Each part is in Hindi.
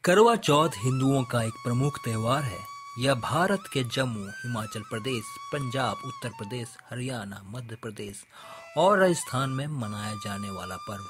करवा चौथ हिंदुओं का एक प्रमुख त्योहार है। यह भारत के जम्मू, हिमाचल प्रदेश, पंजाब, उत्तर प्रदेश, हरियाणा, मध्य प्रदेश और राजस्थान में मनाया जाने वाला पर्व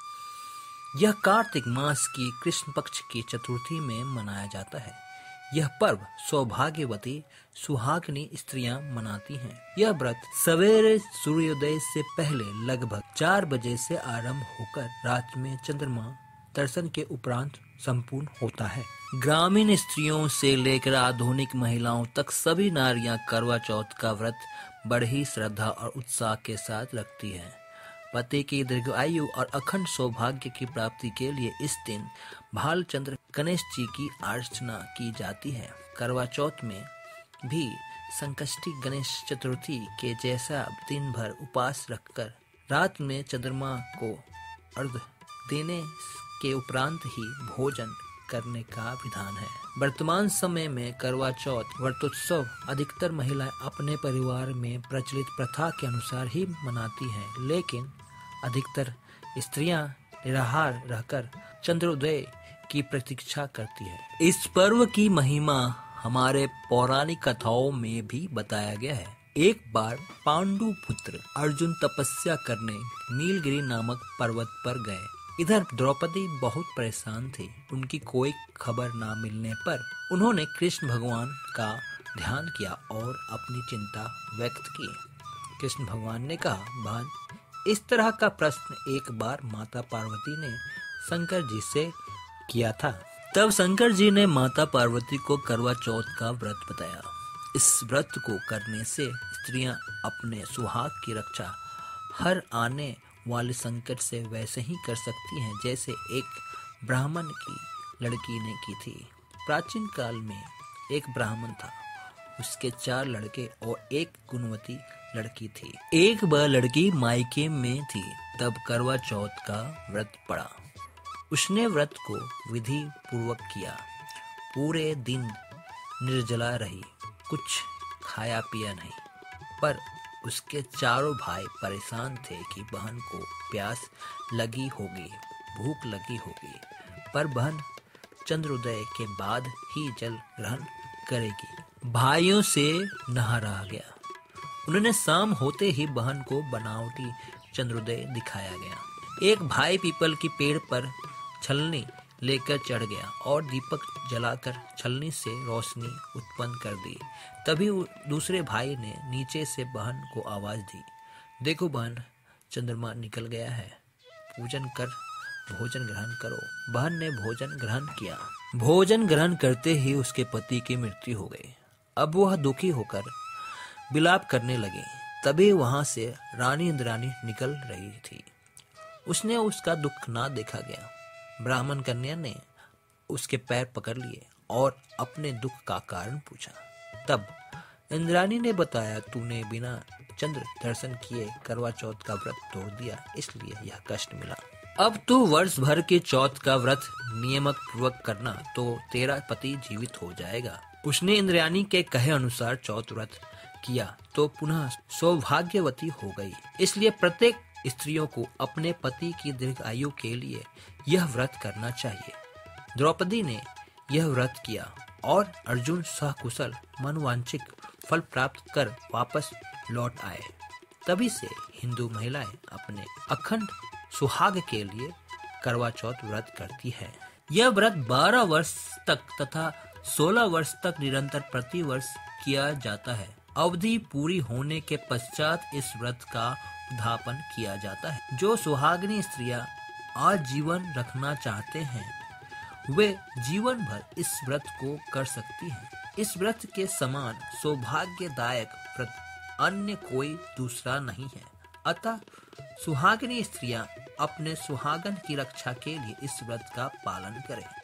है। यह कार्तिक मास की कृष्ण पक्ष की चतुर्थी में मनाया जाता है। यह पर्व सौभाग्यवती सुहागिनी स्त्रियां मनाती हैं। यह व्रत सवेरे सूर्योदय से पहले लगभग 4 बजे से आरंभ होकर रात में चंद्रमा दर्शन के उपरांत संपूर्ण होता है। ग्रामीण स्त्रियों से लेकर आधुनिक महिलाओं तक सभी नारियां करवा चौथ का व्रत बड़ी श्रद्धा और उत्साह के साथ रखती हैं। पति की दीर्घायु और अखंड सौभाग्य की प्राप्ति के लिए इस दिन भालचंद्र गणेश जी की अर्चना की जाती है। करवा चौथ में भी संकष्टी गणेश चतुर्थी के जैसा दिन भर उपवास रखकर रात में चंद्रमा को अर्घ्य देने के उपरांत ही भोजन करने का विधान है। वर्तमान समय में करवा चौथ व्रतोत्सव अधिकतर महिलाएं अपने परिवार में प्रचलित प्रथा के अनुसार ही मनाती हैं, लेकिन अधिकतर स्त्रियां निराहार रहकर चंद्रोदय की प्रतीक्षा करती है। इस पर्व की महिमा हमारे पौराणिक कथाओं में भी बताया गया है। एक बार पांडु पुत्र अर्जुन तपस्या करने नीलगिरी नामक पर्वत पर गए। इधर द्रौपदी बहुत परेशान थी। उनकी कोई खबर ना मिलने पर उन्होंने कृष्ण भगवान का ध्यान किया और अपनी चिंता व्यक्त की। कृष्ण भगवान ने कहा, बहन, इस तरह का प्रश्न एक बार माता पार्वती ने शंकर जी से किया था। तब शंकर जी ने माता पार्वती को करवा चौथ का व्रत बताया। इस व्रत को करने से स्त्रियां अपने सुहाग की रक्षा हर आने वाले संकट से वैसे ही कर सकती हैं जैसे एक ब्राह्मण की लड़की ने की थी। प्राचीन काल में एक ब्राह्मण था। उसके 4 लड़के और एक गुणवती लड़की थी। एक बार लड़की मायके में थी, तब करवा चौथ का व्रत पड़ा। उसने व्रत को विधि पूर्वक किया। पूरे दिन निर्जला रही, कुछ खाया पिया नहीं। पर उसके चारों भाई परेशान थे कि बहन को प्यास लगी होगी, भूख लगी होगी, पर बहन चंद्रोदय के बाद ही जल ग्रहण करेगी। भाइयों से नहा रहा गया। उन्होंने शाम होते ही बहन को बनावटी चंद्रोदय दिखाया गया। एक भाई पीपल की पेड़ पर छलनी लेकर चढ़ गया और दीपक जलाकर छलनी से रोशनी उत्पन्न कर दी। तभी दूसरे भाई ने नीचे से बहन को आवाज दी, देखो बहन, चंद्रमा निकल गया है, पूजन कर भोजन ग्रहण करो। बहन ने भोजन ग्रहण किया। भोजन ग्रहण करते ही उसके पति की मृत्यु हो गई। अब वह दुखी होकर विलाप करने लगी। तभी वहां से रानी इंद्राणी निकल रही थी। उसने उसका दुख ना देखा गया। ब्राह्मण कन्या ने उसके पैर पकड़ लिए और अपने दुख का कारण पूछा। तब इंद्राणी ने बताया, तूने बिना चंद्र दर्शन किए करवा चौथ का व्रत तोड़ दिया, इसलिए यह कष्ट मिला। अब तू वर्ष भर के चौथ का व्रत नियमक पूर्वक करना, तो तेरा पति जीवित हो जाएगा। उसने इंद्राणी के कहे अनुसार चौथ व्रत किया तो पुनः सौभाग्यवती हो गई। इसलिए प्रत्येक स्त्रियों को अपने पति की दीर्घायु के लिए यह व्रत करना चाहिए। द्रौपदी ने यह व्रत किया और अर्जुन सकुशल मनवांछित फल प्राप्त कर वापस लौट आए। तभी से हिंदू महिलाएं अपने अखंड सुहाग के लिए करवा चौथ व्रत करती है। यह व्रत 12 वर्ष तक तथा 16 वर्ष तक निरंतर प्रति वर्ष किया जाता है। अवधि पूरी होने के पश्चात इस व्रत का उद्यापन किया जाता है। जो सुहागिनी स्त्रियां आजीवन रखना चाहते हैं वे जीवन भर इस व्रत को कर सकती हैं। इस व्रत के समान सौभाग्यदायक व्रत अन्य कोई दूसरा नहीं है। अतः सुहागिनी स्त्रियां अपने सुहागन की रक्षा के लिए इस व्रत का पालन करें।